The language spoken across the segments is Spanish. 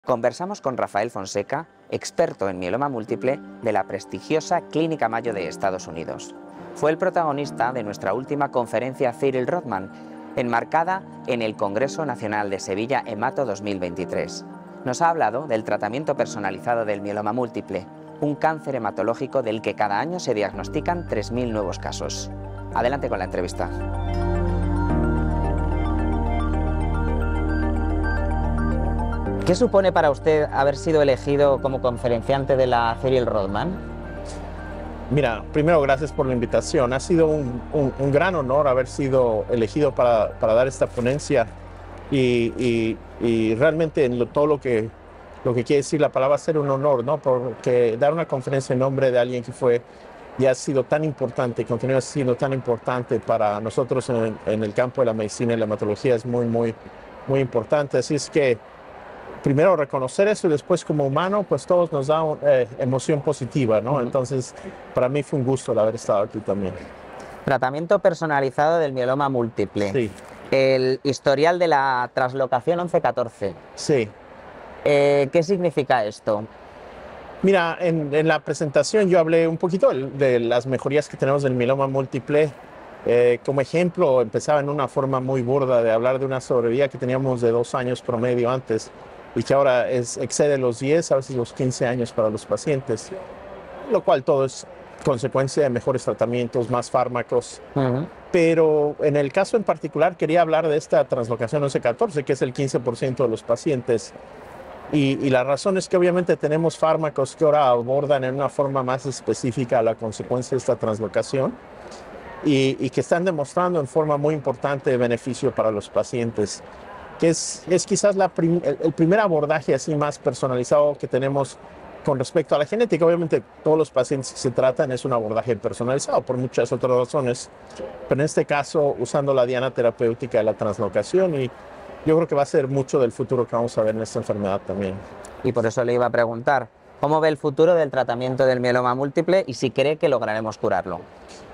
Conversamos con Rafael Fonseca, experto en mieloma múltiple de la prestigiosa Clínica Mayo de Estados Unidos. Fue el protagonista de nuestra última conferencia Cyril Rothman, enmarcada en el Congreso Nacional de Sevilla Hemato 2023. Nos ha hablado del tratamiento personalizado del mieloma múltiple, un cáncer hematológico del que cada año se diagnostican 3.000 nuevos casos. Adelante con la entrevista. ¿Qué supone para usted haber sido elegido como conferenciante de la Cyril Rothman? Mira, primero gracias por la invitación. Ha sido un gran honor haber sido elegido para dar esta ponencia y realmente en todo lo que quiere decir la palabra ser un honor, ¿no? Porque dar una conferencia en nombre de alguien que fue y ha sido tan importante y continúa siendo tan importante para nosotros en el campo de la medicina y la hematología es muy importante. Así es que primero reconocer eso y después como humano, pues todos nos da emoción positiva, ¿no? Entonces, para mí fue un gusto el haber estado aquí también. Tratamiento personalizado del mieloma múltiple. Sí. El historial de la translocación 11-14. Sí. ¿Qué significa esto? Mira, en la presentación yo hablé un poquito de las mejorías que tenemos del mieloma múltiple. Como ejemplo, empezaba en una forma muy burda de hablar de una sobrevida que teníamos de 2 años promedio antes y que ahora excede los 10, a veces los 15 años para los pacientes, lo cual todo es consecuencia de mejores tratamientos, más fármacos. Pero en el caso en particular quería hablar de esta translocación 11-14, que es el 15% de los pacientes. Y la razón es que obviamente tenemos fármacos que ahora abordan en una forma más específica la consecuencia de esta translocación y que están demostrando en forma muy importante beneficio para los pacientes, que es quizás el primer abordaje así más personalizado que tenemos con respecto a la genética. Obviamente todos los pacientes que se tratan es un abordaje personalizado por muchas otras razones, pero en este caso usando la diana terapéutica de la translocación, y yo creo que va a ser mucho del futuro que vamos a ver en esta enfermedad también. Y por eso le iba a preguntar, ¿cómo ve el futuro del tratamiento del mieloma múltiple y si cree que lograremos curarlo?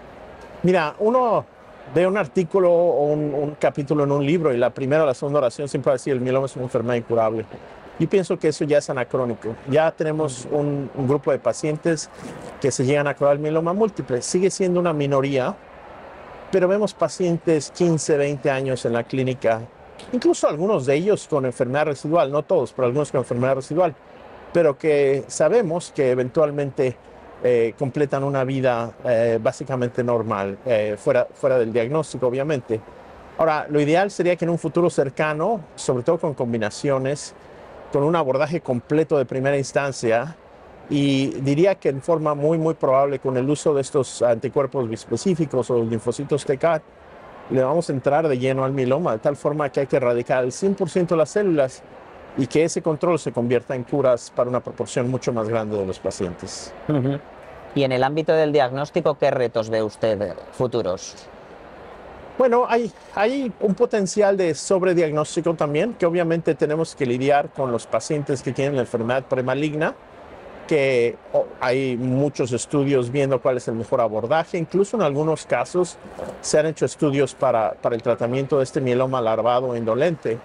Mira, uno ve un artículo o un capítulo en un libro y la primera o la segunda oración siempre va a decir el mieloma es una enfermedad incurable. Yo pienso que eso ya es anacrónico. Ya tenemos un grupo de pacientes que se llegan a curar el mieloma múltiple. Sigue siendo una minoría, pero vemos pacientes 15, 20 años en la clínica, incluso algunos de ellos con enfermedad residual, no todos, pero algunos con enfermedad residual, pero que sabemos que eventualmente completan una vida básicamente normal, fuera del diagnóstico, obviamente. Ahora, lo ideal sería que en un futuro cercano, sobre todo con combinaciones, con un abordaje completo de primera instancia, y diría que en forma muy probable con el uso de estos anticuerpos bispecíficos o linfocitos TCAR, le vamos a entrar de lleno al mieloma, de tal forma que hay que erradicar al 100% las células y que ese control se convierta en curas para una proporción mucho más grande de los pacientes. Y en el ámbito del diagnóstico, ¿qué retos ve usted futuros? Bueno, hay un potencial de sobrediagnóstico también, que obviamente tenemos que lidiar con los pacientes que tienen la enfermedad premaligna, que hay muchos estudios viendo cuál es el mejor abordaje. Incluso en algunos casos se han hecho estudios para el tratamiento de este mieloma larvado indolente.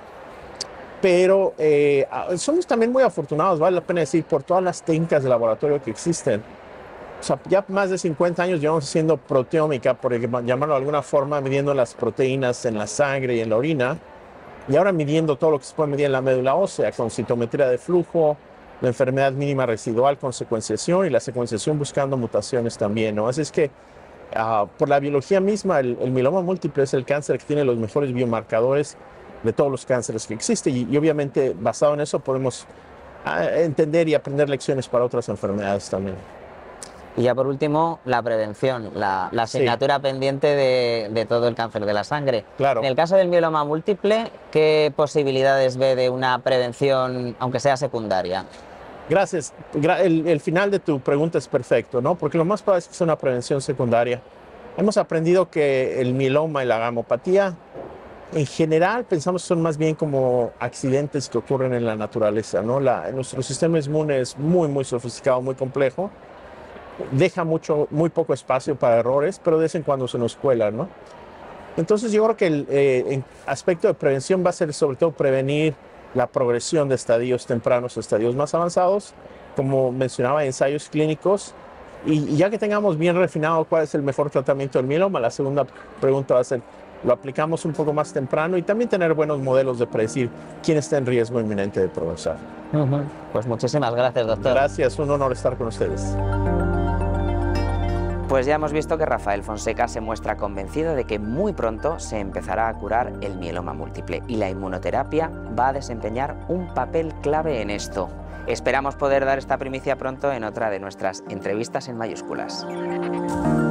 Pero somos también muy afortunados, vale la pena decir, por todas las técnicas de laboratorio que existen. O sea, ya más de 50 años llevamos haciendo proteómica, por llamarlo de alguna forma, midiendo las proteínas en la sangre y en la orina, y ahora midiendo todo lo que se puede medir en la médula ósea, con citometría de flujo, la enfermedad mínima residual con secuenciación y la secuenciación buscando mutaciones también, ¿no? Así es que por la biología misma, el mieloma múltiple es el cáncer que tiene los mejores biomarcadores de todos los cánceres que existen y obviamente basado en eso podemos entender y aprender lecciones para otras enfermedades también. Y ya por último, la prevención, la asignatura pendiente de todo el cáncer de la sangre. Claro. En el caso del mieloma múltiple, ¿qué posibilidades ve de una prevención, aunque sea secundaria? Gracias. El final de tu pregunta es perfecto, ¿no? Porque lo más probable es que sea una prevención secundaria. Hemos aprendido que el mieloma y la gamopatía, en general, pensamos que son más bien como accidentes que ocurren en la naturaleza, ¿no? Nuestro sistema inmune es muy sofisticado, muy complejo. Deja muy poco espacio para errores, pero de vez en cuando se nos cuela, ¿no? Entonces yo creo que el aspecto de prevención va a ser sobre todo prevenir la progresión de estadios tempranos a estadios más avanzados, como mencionaba, ensayos clínicos. Y ya que tengamos bien refinado cuál es el mejor tratamiento del mieloma, la segunda pregunta va a ser, ¿lo aplicamos un poco más temprano? Y también tener buenos modelos de predecir quién está en riesgo inminente de progresar. Pues muchísimas gracias, doctor. Gracias, un honor estar con ustedes. Pues ya hemos visto que Rafael Fonseca se muestra convencido de que muy pronto se empezará a curar el mieloma múltiple y la inmunoterapia va a desempeñar un papel clave en esto. Esperamos poder dar esta primicia pronto en otra de nuestras entrevistas en mayúsculas.